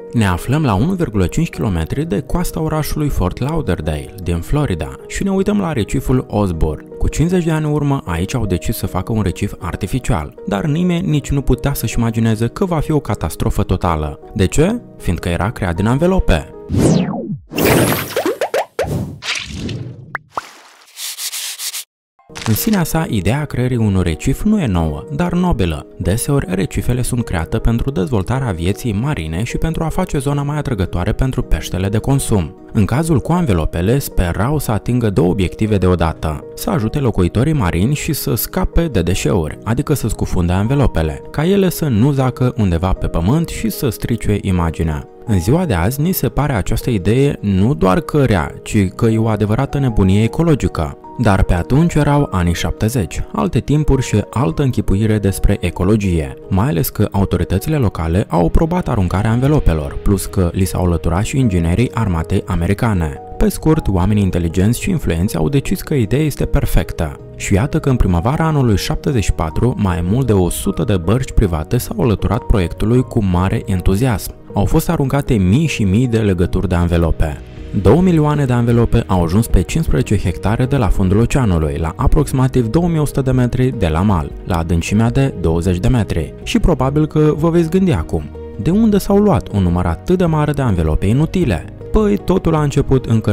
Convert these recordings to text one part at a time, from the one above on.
Ne aflăm la 1,5 km de coasta orașului Fort Lauderdale, din Florida, și ne uităm la reciful Osborne. Cu 50 de ani în urmă, aici au decis să facă un recif artificial, dar nimeni nici nu putea să-și imagineze că va fi o catastrofă totală. De ce? Fiindcă era creat din anvelope. În sinea sa, ideea creării unui recif nu e nouă, dar nobilă. Deseori, recifele sunt create pentru dezvoltarea vieții marine și pentru a face zona mai atrăgătoare pentru peștele de consum. În cazul cu anvelopele, sperau să atingă două obiective deodată: să ajute locuitorii marini și să scape de deșeuri, adică să scufunde anvelopele, ca ele să nu zacă undeva pe pământ și să strice imaginea. În ziua de azi, ni se pare această idee nu doar că rea, ci că e o adevărată nebunie ecologică. Dar pe atunci erau anii 70, alte timpuri și altă închipuire despre ecologie, mai ales că autoritățile locale au aprobat aruncarea anvelopelor, plus că li s-au alăturat și inginerii armatei americane. Pe scurt, oamenii inteligenți și influenți au decis că ideea este perfectă. Și iată că în primăvara anului 74, mai mult de 100 de bărci private s-au alăturat proiectului cu mare entuziasm. Au fost aruncate mii și mii de legături de anvelope. 2 milioane de anvelope au ajuns pe 15 hectare de la fundul oceanului, la aproximativ 2100 de metri de la mal, la adâncimea de 20 de metri. Și probabil că vă veți gândi acum, de unde s-au luat un număr atât de mare de anvelope inutile? Păi, totul a început încă în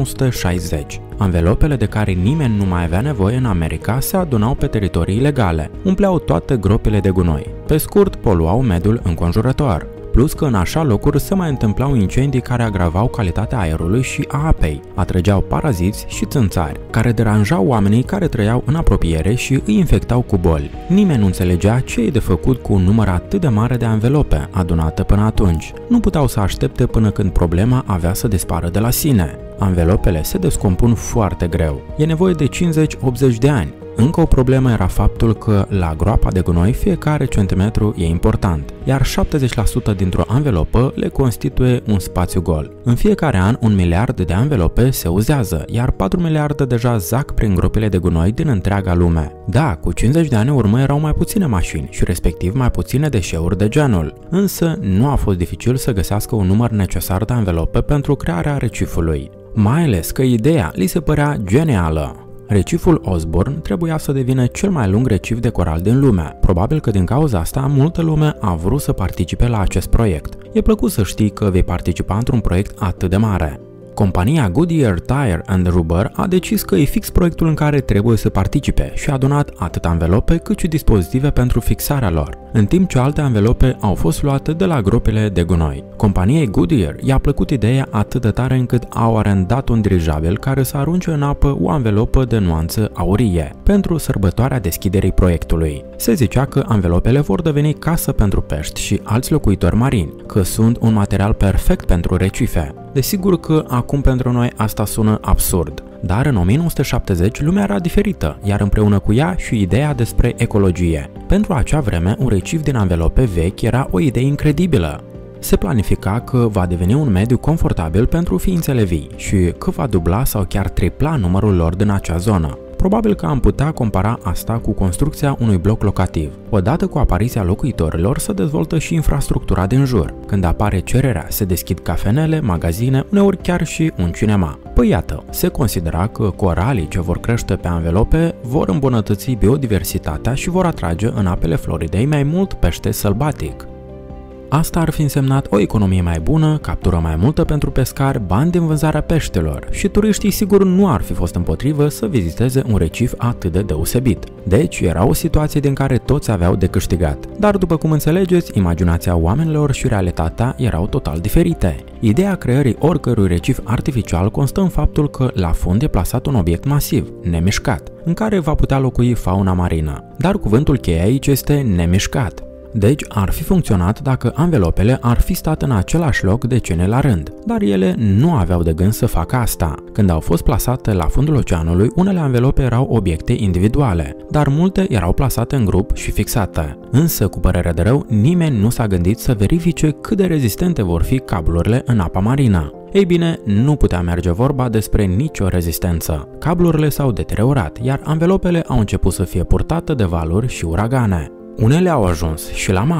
1960. Anvelopele de care nimeni nu mai avea nevoie în America se adunau pe teritorii ilegale, umpleau toate gropile de gunoi. Pe scurt, poluau mediul înconjurător. Plus că în așa locuri se mai întâmplau incendii care agravau calitatea aerului și a apei, atrăgeau paraziți și țânțari, care deranjau oamenii care trăiau în apropiere și îi infectau cu boli. Nimeni nu înțelegea ce e de făcut cu un număr atât de mare de anvelope adunate până atunci. Nu puteau să aștepte până când problema avea să dispară de la sine. Anvelopele se descompun foarte greu. E nevoie de 50-80 de ani. Încă o problemă era faptul că la groapa de gunoi fiecare centimetru e important, iar 70% dintr-o anvelopă le constituie un spațiu gol. În fiecare an 1 miliard de anvelope se uzează, iar 4 miliarde deja zac prin gropile de gunoi din întreaga lume. Da, cu 50 de ani în urmă erau mai puține mașini și respectiv mai puține deșeuri de genul, însă nu a fost dificil să găsească un număr necesar de anvelope pentru crearea recifului. Mai ales că ideea li se părea genială. Reciful Osborne trebuia să devină cel mai lung recif de coral din lume. Probabil că din cauza asta multă lume a vrut să participe la acest proiect. E plăcut să știi că vei participa într-un proiect atât de mare. Compania Goodyear Tire and Rubber a decis că e fix proiectul în care trebuie să participe și a donat atât anvelope cât și dispozitive pentru fixarea lor, în timp ce alte anvelope au fost luate de la gropile de gunoi. Companiei Goodyear i-a plăcut ideea atât de tare încât au arendat un dirijabil care să arunce în apă o anvelopă de nuanță aurie pentru sărbătoarea deschiderii proiectului. Se zicea că anvelopele vor deveni casă pentru pești și alți locuitori marini, că sunt un material perfect pentru recife. Desigur că acum pentru noi asta sună absurd, dar în 1970 lumea era diferită, iar împreună cu ea și ideea despre ecologie. Pentru acea vreme, un recif din anvelope vechi era o idee incredibilă. Se planifica că va deveni un mediu confortabil pentru ființele vii și că va dubla sau chiar tripla numărul lor din acea zonă. Probabil că am putea compara asta cu construcția unui bloc locativ. Odată cu apariția locuitorilor se dezvoltă și infrastructura din jur. Când apare cererea, se deschid cafenele, magazine, uneori chiar și un cinema. Păi iată, se considera că coralii ce vor crește pe anvelope vor îmbunătăți biodiversitatea și vor atrage în apele Floridei mai mult pește sălbatic. Asta ar fi însemnat o economie mai bună, captură mai multă pentru pescari, bani din vânzarea peștelor și turiștii sigur nu ar fi fost împotrivă să viziteze un recif atât de deosebit. Deci era o situație din care toți aveau de câștigat. Dar după cum înțelegeți, imaginația oamenilor și realitatea erau total diferite. Ideea creării oricărui recif artificial constă în faptul că la fund e plasat un obiect masiv, nemișcat, în care va putea locui fauna marină. Dar cuvântul cheie aici este nemișcat. Deci ar fi funcționat dacă anvelopele ar fi stat în același loc decenii la rând, dar ele nu aveau de gând să facă asta. Când au fost plasate la fundul oceanului, unele anvelope erau obiecte individuale, dar multe erau plasate în grup și fixate. Însă, cu părere de rău, nimeni nu s-a gândit să verifice cât de rezistente vor fi cablurile în apa marină. Ei bine, nu putea merge vorba despre nicio rezistență. Cablurile s-au deteriorat, iar anvelopele au început să fie purtate de valuri și uragane. Unele au ajuns și la mal.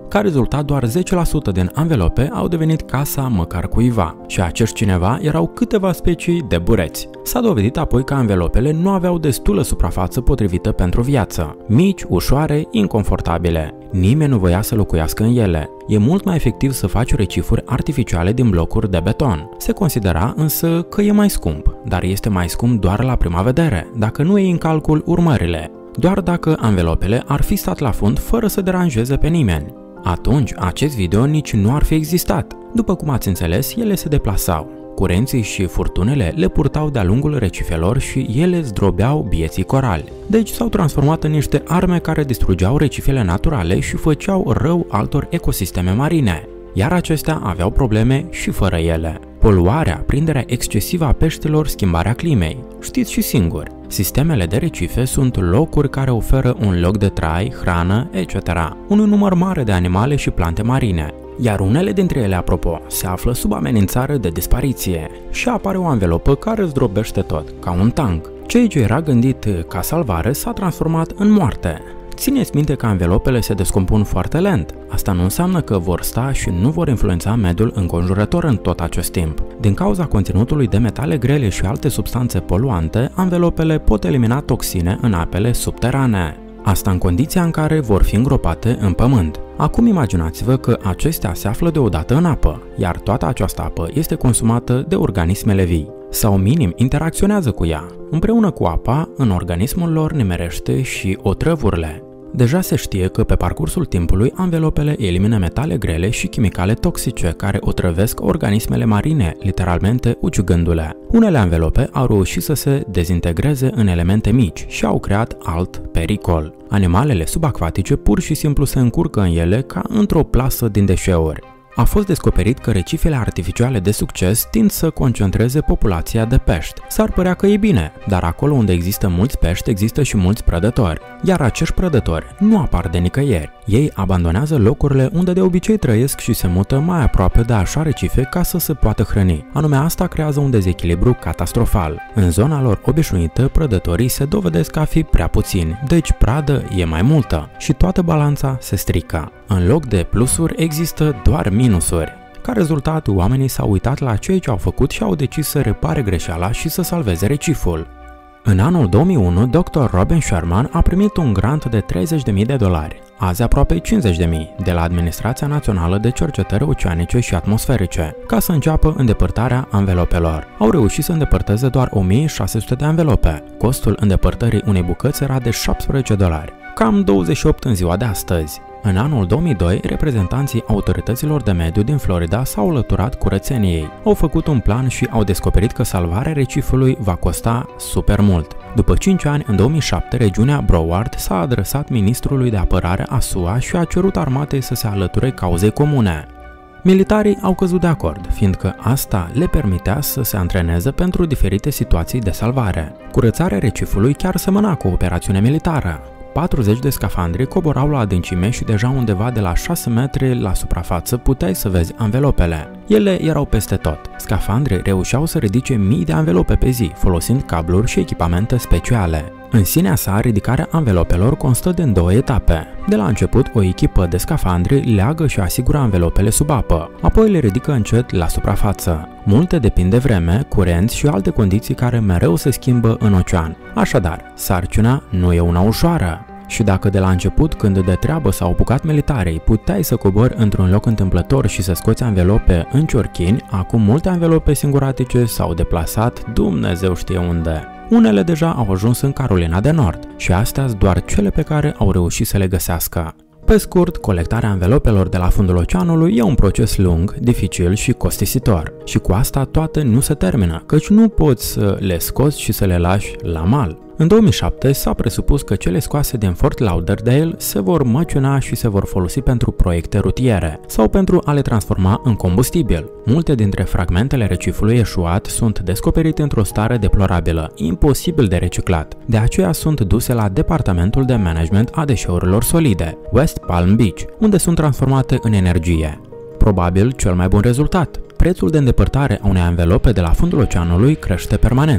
Ca rezultat, doar 10% din anvelope au devenit casa măcar cuiva și acești cineva erau câteva specii de bureți. S-a dovedit apoi că anvelopele nu aveau destulă suprafață potrivită pentru viață. Mici, ușoare, inconfortabile. Nimeni nu voia să locuiască în ele. E mult mai efectiv să faci recifuri artificiale din blocuri de beton. Se considera însă că e mai scump, dar este mai scump doar la prima vedere, dacă nu iei în calcul urmările. Doar dacă anvelopele ar fi stat la fund fără să deranjeze pe nimeni. Atunci, acest video nici nu ar fi existat. După cum ați înțeles, ele se deplasau. Curenții și furtunele le purtau de-a lungul recifelor și ele zdrobeau bieții corali. Deci s-au transformat în niște arme care distrugeau recifele naturale și făceau rău altor ecosisteme marine. Iar acestea aveau probleme și fără ele. Poluarea, prinderea excesivă a peștelor, schimbarea climei. Știți și singuri, sistemele de recife sunt locuri care oferă un loc de trai, hrană, etc. unui număr mare de animale și plante marine. Iar unele dintre ele, apropo, se află sub amenințare de dispariție și apare o anvelopă care zdrobește tot, ca un tank. Ceea ce era gândit ca salvare s-a transformat în moarte. Țineți minte că anvelopele se descompun foarte lent. Asta nu înseamnă că vor sta și nu vor influența mediul înconjurător în tot acest timp. Din cauza conținutului de metale grele și alte substanțe poluante, anvelopele pot elimina toxine în apele subterane. Asta în condiția în care vor fi îngropate în pământ. Acum imaginați-vă că acestea se află deodată în apă, iar toată această apă este consumată de organismele vii. Sau minim interacționează cu ea. Împreună cu apa, în organismul lor nimerește și otrăvurile. Deja se știe că pe parcursul timpului anvelopele elimină metale grele și chimicale toxice care otrăvesc organismele marine, literalmente ucigându-le. Unele anvelope au reușit să se dezintegreze în elemente mici și au creat alt pericol. Animalele subacvatice pur și simplu se încurcă în ele ca într-o plasă din deșeuri. A fost descoperit că recifele artificiale de succes tind să concentreze populația de pești. S-ar părea că e bine, dar acolo unde există mulți pești există și mulți prădători. Iar acești prădători nu apar de nicăieri. Ei abandonează locurile unde de obicei trăiesc și se mută mai aproape de așa recife ca să se poată hrăni. Anume asta creează un dezechilibru catastrofal. În zona lor obișnuită, prădătorii se dovedesc a fi prea puțini, deci pradă e mai multă și toată balanța se strică. În loc de plusuri există doar minusuri. Ca rezultat, oamenii s-au uitat la ceea ce au făcut și au decis să repare greșeala și să salveze reciful. În anul 2001, Dr. Robin Sherman a primit un grant de $30.000, azi aproape $50.000, de la Administrația Națională de Cercetări Oceanice și Atmosferice, ca să înceapă îndepărtarea anvelopelor. Au reușit să îndepărteze doar 1600 de anvelope. Costul îndepărtării unei bucăți era de $17, cam 28 în ziua de astăzi. În anul 2002, reprezentanții autorităților de mediu din Florida s-au alăturat curățeniei. Au făcut un plan și au descoperit că salvarea recifului va costa super mult. După 5 ani, în 2007, regiunea Broward s-a adresat ministrului de apărare a SUA și a cerut armatei să se alăture cauzei comune. Militarii au căzut de acord, fiindcă asta le permitea să se antreneze pentru diferite situații de salvare. Curățarea recifului chiar semăna cu o operațiune militară. 40 de scafandri coborau la adâncime și deja undeva de la 6 metri la suprafață puteai să vezi anvelopele. Ele erau peste tot. Scafandrii reușeau să ridice mii de anvelope pe zi, folosind cabluri și echipamente speciale. În sinea sa, ridicarea anvelopelor constă din două etape. De la început, o echipă de scafandri leagă și asigură anvelopele sub apă, apoi le ridică încet la suprafață. Multe depind de vreme, curenți și alte condiții care mereu se schimbă în ocean. Așadar, sarcina nu e una ușoară. Și dacă de la început, când de treabă s-au apucat militarii, puteai să cobori într-un loc întâmplător și să scoți anvelope în ciorchini, acum multe anvelope singuratice s-au deplasat Dumnezeu știe unde. Unele deja au ajuns în Carolina de Nord și astea-s doar cele pe care au reușit să le găsească. Pe scurt, colectarea anvelopelor de la fundul oceanului e un proces lung, dificil și costisitor. Și cu asta toate nu se termină, căci nu poți să le scoți și să le lași la mal. În 2007 s-a presupus că cele scoase din Fort Lauderdale se vor măciuna și se vor folosi pentru proiecte rutiere sau pentru a le transforma în combustibil. Multe dintre fragmentele recifului eșuat sunt descoperite într-o stare deplorabilă, imposibil de reciclat. De aceea sunt duse la Departamentul de Management a Deșeurilor Solide, West Palm Beach, unde sunt transformate în energie. Probabil cel mai bun rezultat. Prețul de îndepărtare a unei anvelope de la fundul oceanului crește permanent.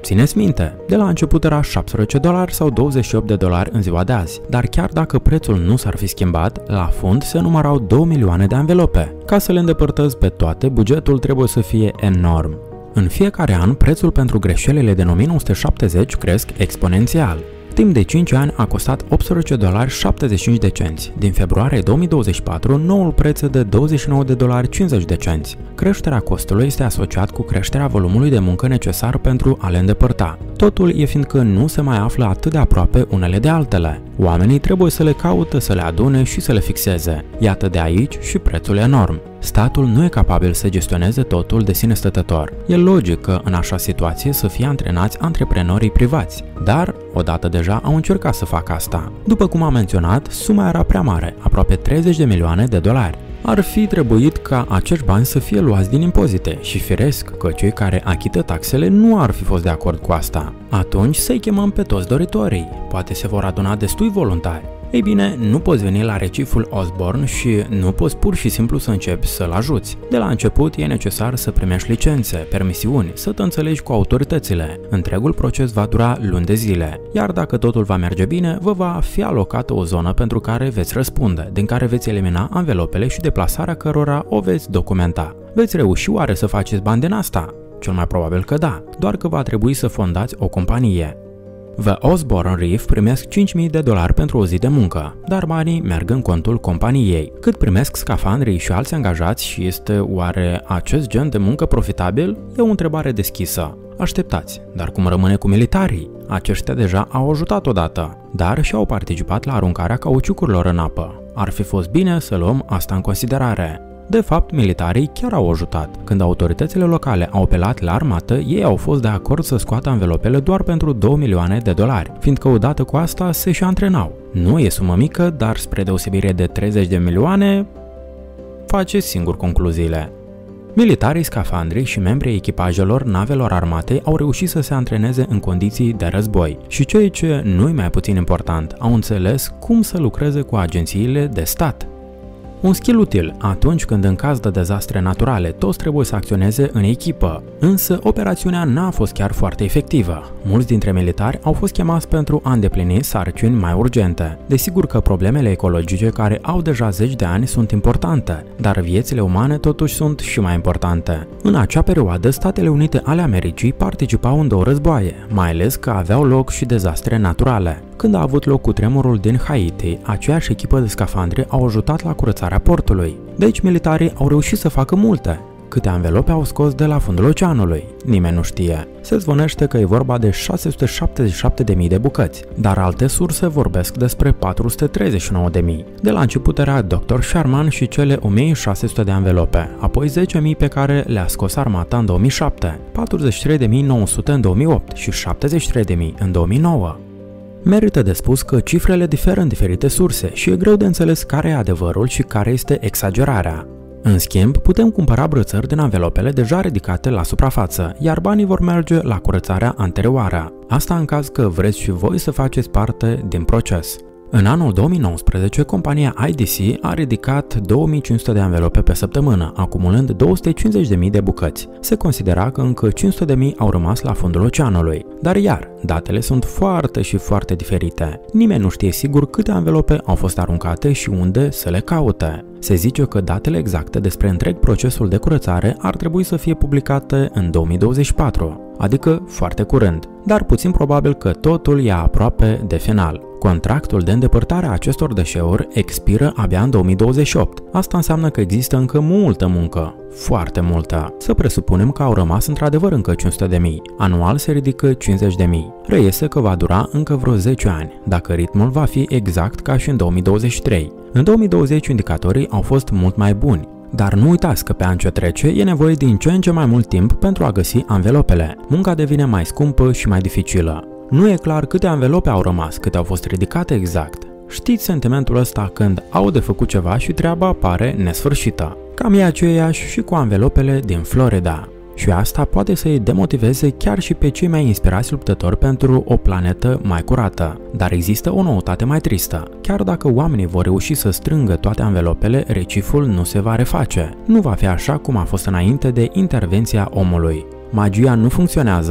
Țineți minte, de la început era $17 sau $28 în ziua de azi, dar chiar dacă prețul nu s-ar fi schimbat, la fund se numărau 2 milioane de anvelope. Ca să le îndepărtăți pe toate, bugetul trebuie să fie enorm. În fiecare an, prețul pentru greșelile de 1970 cresc exponențial. Timp de 5 ani a costat $18,75. Din februarie 2024, noul preț de $29,50. Creșterea costului este asociat cu creșterea volumului de muncă necesar pentru a le îndepărta. Totul e fiindcă nu se mai află atât de aproape unele de altele. Oamenii trebuie să le caută, să le adune și să le fixeze. Iată de aici și prețul enorm. Statul nu e capabil să gestioneze totul de sine stătător. E logic că în așa situație să fie antrenați antreprenorii privați, dar odată deja au încercat să facă asta. După cum am menționat, suma era prea mare, aproape $30 de milioane. Ar fi trebuit ca acești bani să fie luați din impozite și firesc că cei care achită taxele nu ar fi fost de acord cu asta. Atunci să-i chemăm pe toți doritorii, poate se vor aduna destui voluntari. Ei bine, nu poți veni la reciful Osborne și nu poți pur și simplu să începi să-l ajuți. De la început e necesar să primești licențe, permisiuni, să te înțelegi cu autoritățile. Întregul proces va dura luni de zile, iar dacă totul va merge bine, vă va fi alocată o zonă pentru care veți răspunde, din care veți elimina anvelopele și deplasarea cărora o veți documenta. Veți reuși oare să faceți bani din asta? Cel mai probabil că da, doar că va trebui să fondați o companie. The Osborne Reef primesc $5.000 pentru o zi de muncă, dar banii merg în contul companiei. Cât primesc scafandrii și alți angajați și este oare acest gen de muncă profitabil? E o întrebare deschisă. Așteptați, dar cum rămâne cu militarii? Aceștia deja au ajutat odată, dar și-au participat la aruncarea cauciucurilor în apă. Ar fi fost bine să luăm asta în considerare. De fapt, militarii chiar au ajutat. Când autoritățile locale au apelat la armată, ei au fost de acord să scoată anvelopele doar pentru $2 milioane, fiindcă odată cu asta se și antrenau. Nu e sumă mică, dar spre deosebire de 30 de milioane, faceți singur concluziile. Militarii, scafandrii și membrii echipajelor navelor armatei au reușit să se antreneze în condiții de război și ceea ce nu e mai puțin important, au înțeles cum să lucreze cu agențiile de stat. Un skill util atunci când în caz de dezastre naturale toți trebuie să acționeze în echipă, însă operațiunea n-a fost chiar foarte efectivă. Mulți dintre militari au fost chemați pentru a îndeplini sarcini mai urgente. Desigur că problemele ecologice care au deja zeci de ani sunt importante, dar viețile umane totuși sunt și mai importante. În acea perioadă, Statele Unite ale Americii participau în 2 războaie, mai ales că aveau loc și dezastre naturale. Când a avut loc cutremurul din Haiti, aceeași echipă de scafandri au ajutat la curățarea portului. Deci militarii au reușit să facă multe. Câte anvelope au scos de la fundul oceanului? Nimeni nu știe. Se zvonește că e vorba de 677.000 de bucăți, dar alte surse vorbesc despre 439.000. De la început era Dr. Sherman și cele 1.600 de anvelope, apoi 10.000 pe care le-a scos armata în 2007, 43.900 în 2008 și 73.000 în 2009. Merită de spus că cifrele diferă în diferite surse și e greu de înțeles care e adevărul și care este exagerarea. În schimb, putem cumpăra brățări din anvelopele deja ridicate la suprafață, iar banii vor merge la curățarea anterioară. Asta în caz că vreți și voi să faceți parte din proces. În anul 2019, compania IDC a ridicat 2500 de anvelope pe săptămână, acumulând 250.000 de bucăți. Se considera că încă 500.000 au rămas la fundul oceanului. Dar iar, datele sunt foarte diferite. Nimeni nu știe sigur câte anvelope au fost aruncate și unde să le caute. Se zice că datele exacte despre întreg procesul de curățare ar trebui să fie publicate în 2024, adică foarte curând, dar puțin probabil că totul e aproape de final. Contractul de îndepărtare a acestor deșeuri expiră abia în 2028. Asta înseamnă că există încă multă muncă, foarte multă. Să presupunem că au rămas într-adevăr încă 500.000. Anual se ridică 50.000. Reiese că va dura încă vreo 10 ani, dacă ritmul va fi exact ca și în 2023. În 2020 indicatorii au fost mult mai buni. Dar nu uitați că pe an ce trece e nevoie din ce în ce mai mult timp pentru a găsi anvelopele. Munca devine mai scumpă și mai dificilă. Nu e clar câte anvelope au rămas, câte au fost ridicate exact. Știți sentimentul ăsta când au de făcut ceva și treaba pare nesfârșită. Cam e aceeași și cu anvelopele din Florida. Și asta poate să-i demotiveze chiar și pe cei mai inspirați luptători pentru o planetă mai curată. Dar există o noutate mai tristă. Chiar dacă oamenii vor reuși să strângă toate anvelopele, reciful nu se va reface. Nu va fi așa cum a fost înainte de intervenția omului. Magia nu funcționează.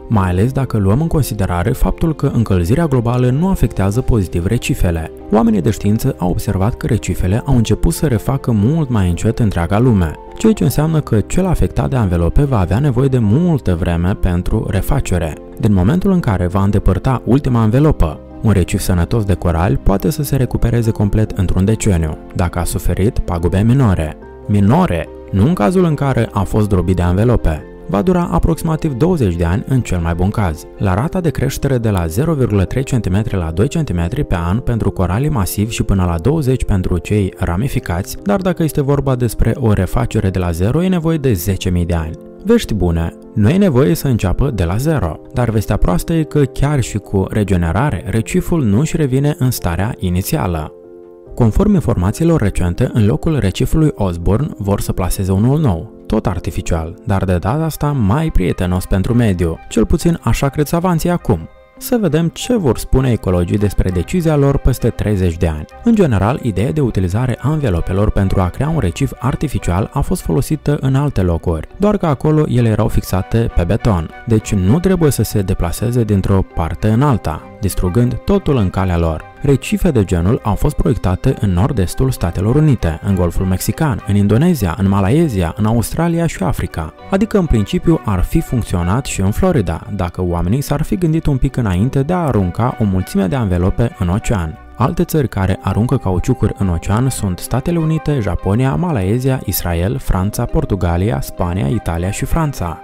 mai ales dacă luăm în considerare faptul că încălzirea globală nu afectează pozitiv recifele. Oamenii de știință au observat că recifele au început să refacă mult mai încet întreaga lume, ceea ce înseamnă că cel afectat de anvelope va avea nevoie de multă vreme pentru refacere. Din momentul în care va îndepărta ultima anvelopă, un recif sănătos de corali poate să se recupereze complet într-un deceniu, dacă a suferit pagube minore. Minore, nu în cazul în care a fost drobit de anvelope. Va dura aproximativ 20 de ani în cel mai bun caz. La rata de creștere de la 0,3 cm la 2 cm pe an pentru coralii masivi și până la 20 pentru cei ramificați, dar dacă este vorba despre o refacere de la zero, e nevoie de 10.000 de ani. Vești bune, nu e nevoie să înceapă de la zero, dar vestea proastă e că chiar și cu regenerare, reciful nu își revine în starea inițială. Conform informațiilor recente, în locul recifului Osborne vor să plaseze unul nou, tot artificial, dar de data asta mai prietenos pentru mediu, cel puțin așa cred savanții acum. Să vedem ce vor spune ecologii despre decizia lor peste 30 de ani. În general, ideea de utilizare a anvelopelor pentru a crea un recif artificial a fost folosită în alte locuri, doar că acolo ele erau fixate pe beton, deci nu trebuie să se deplaseze dintr-o parte în alta, distrugând totul în calea lor. Recife de genul au fost proiectate în nord-estul Statelor Unite, în Golful Mexican, în Indonezia, în Malaezia, în Australia și Africa. Adică în principiu ar fi funcționat și în Florida, dacă oamenii s-ar fi gândit un pic înainte de a arunca o mulțime de anvelope în ocean. Alte țări care aruncă cauciucuri în ocean sunt Statele Unite, Japonia, Malaezia, Israel, Franța, Portugalia, Spania, Italia și Franța.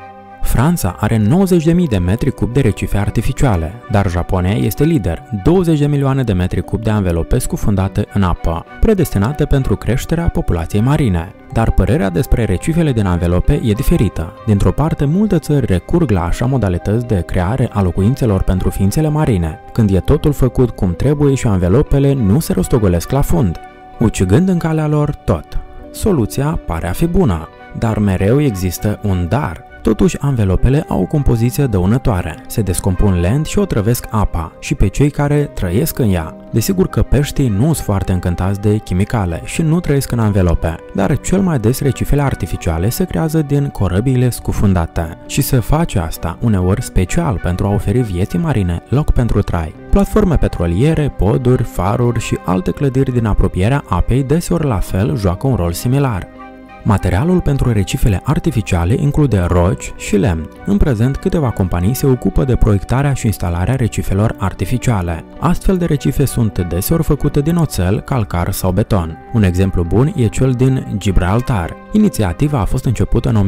Franța are 90.000 de metri cub de recife artificiale, dar Japonia este lider, 20 de milioane de metri cub de anvelope scufundate în apă, predestinate pentru creșterea populației marine. Dar părerea despre recifele din anvelope e diferită. Dintr-o parte, multe țări recurg la așa modalități de creare a locuințelor pentru ființele marine, când e totul făcut cum trebuie și anvelopele nu se rostogolesc la fund, ucigând în calea lor tot. Soluția pare a fi bună, dar mereu există un dar. Totuși, anvelopele au o compoziție dăunătoare, se descompun lent și otrăvesc apa și pe cei care trăiesc în ea. Desigur că peștii nu sunt foarte încântați de chimicale și nu trăiesc în anvelope, dar cel mai des recifele artificiale se creează din corăbiile scufundate și se face asta uneori special pentru a oferi vieții marine loc pentru trai. Platforme petroliere, poduri, faruri și alte clădiri din apropierea apei deseori la fel joacă un rol similar. Materialul pentru recifele artificiale include roci și lemn. În prezent, câteva companii se ocupă de proiectarea și instalarea recifelor artificiale. Astfel de recife sunt deseori făcute din oțel, calcar sau beton. Un exemplu bun e cel din Gibraltar. Inițiativa a fost începută în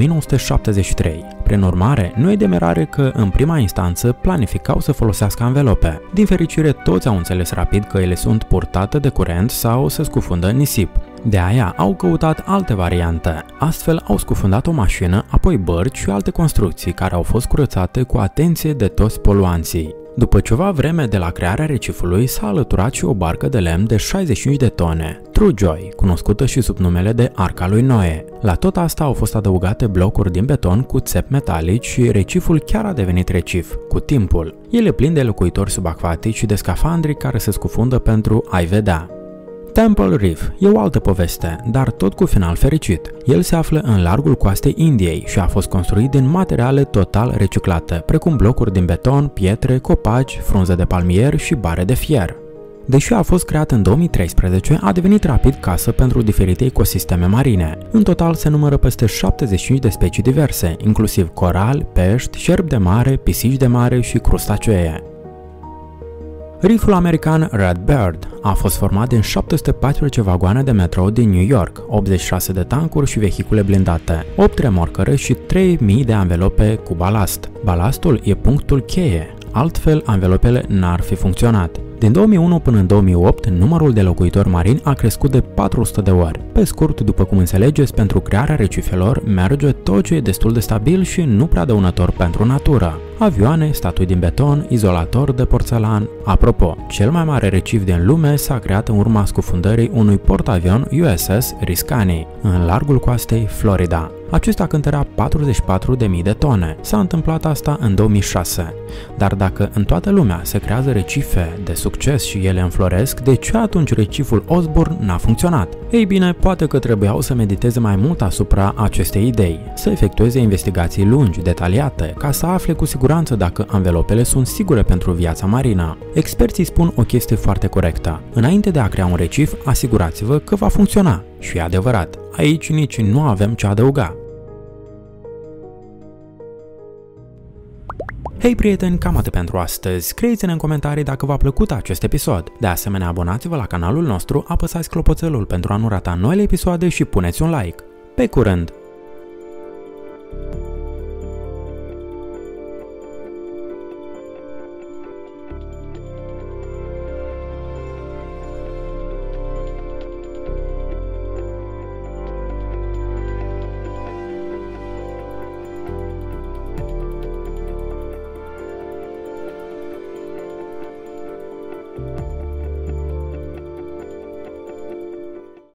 1973. Prin urmare, nu e de mirare că în prima instanță planificau să folosească anvelope. Din fericire, toți au înțeles rapid că ele sunt purtate de curent sau se scufundă în nisip. De aia au căutat alte variante. Astfel au scufundat o mașină, apoi bărci și alte construcții care au fost curățate cu atenție de toți poluanții. După ceva vreme de la crearea recifului s-a alăturat și o barcă de lemn de 65 de tone, True Joy, cunoscută și sub numele de Arca lui Noe. La tot asta au fost adăugate blocuri din beton cu țepi metalici și reciful chiar a devenit recif, cu timpul. El e plin de locuitori subacvatici și de scafandri care se scufundă pentru a-i vedea. Temple Reef e o altă poveste, dar tot cu final fericit. El se află în largul coastei Indiei și a fost construit din materiale total reciclate, precum blocuri din beton, pietre, copaci, frunze de palmier și bare de fier. Deși a fost creat în 2013, a devenit rapid casă pentru diferite ecosisteme marine. În total se numără peste 75 de specii diverse, inclusiv corali, pești, șerpi de mare, pisici de mare și crustacee. Riful american Red Bird a fost format din 714 vagoane de metrou din New York, 86 de tancuri și vehicule blindate, 8 remorcăre și 3000 de anvelope cu balast. Balastul e punctul cheie, altfel anvelopele n-ar fi funcționat. Din 2001 până în 2008, numărul de locuitori marini a crescut de 400 de ori. Pe scurt, după cum înțelegeți, pentru crearea recifelor merge tot ce e destul de stabil și nu prea dăunător pentru natură. Avioane, statui din beton, izolator de porțelan. Apropo, cel mai mare recif din lume s-a creat în urma scufundării unui portavion USS Riscani, în largul coastei Florida. Acesta cântărea 44.000 de tone. S-a întâmplat asta în 2006. Dar dacă în toată lumea se creează recife de succes și ele înfloresc, de ce atunci reciful Osborne n-a funcționat? Ei bine, poate că trebuiau să mediteze mai mult asupra acestei idei, să efectueze investigații lungi, detaliate, ca să afle cu siguranță dacă anvelopele sunt sigure pentru viața marină. Experții spun o chestie foarte corectă. Înainte de a crea un recif, asigurați-vă că va funcționa. Și e adevărat, aici nici nu avem ce adăuga. Hei prieteni, cam atât pentru astăzi. Scrieți-ne în comentarii dacă v-a plăcut acest episod. De asemenea, abonați-vă la canalul nostru, apăsați clopoțelul pentru a nu rata noile episoade și puneți un like. Pe curând!